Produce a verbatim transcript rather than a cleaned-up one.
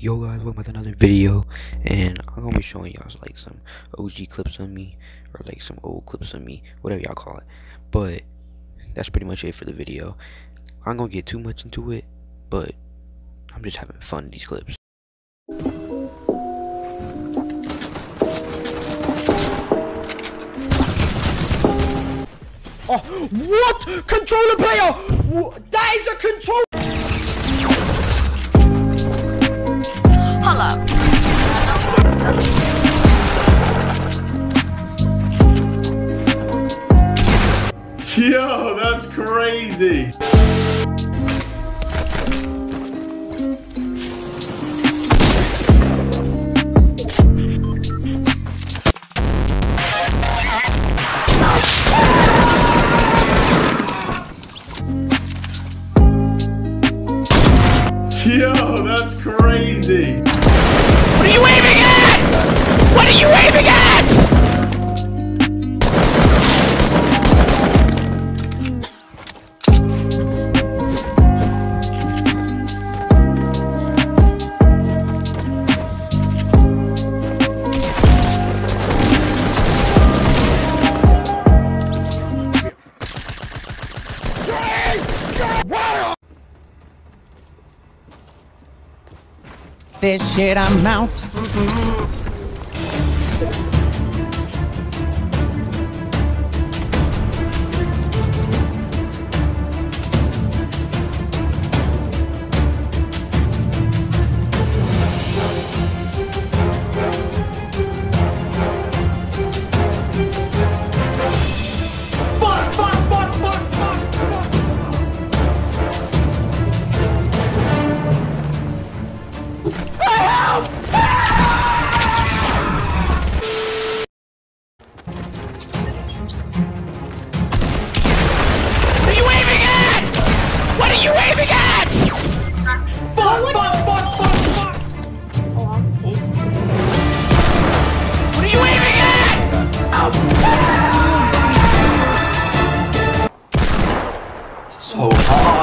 Yo guys, welcome back to another video, and I'm gonna be showing y'all like some O G clips of me, or like some old clips of me, whatever y'all call it. But that's pretty much it for the video. I'm gonna get too much into it, but I'm just having fun in these clips. Oh, what? Controller player! That is a control. Hold up. Yo, that's crazy. Yo, that's crazy. What are you aiming at? What are you aiming at? This shit, I'm out. So hard.